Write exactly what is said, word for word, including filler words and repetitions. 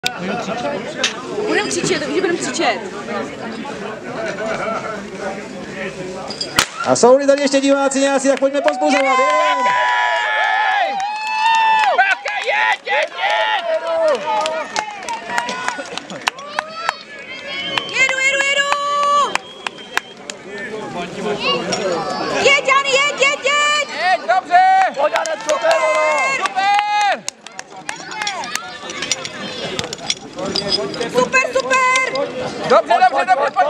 Budeme křičet, takže budeme křičet. A jsou-li tady ještě diváci nějací, tak pojďme pozbuzovat. Jedu, jedu, jedu! Jeď, Jany, jeď, jeď, jeď! Jeď, dobře! Pojď, Jane, super! Super, super! Dobře, dobře, dobře,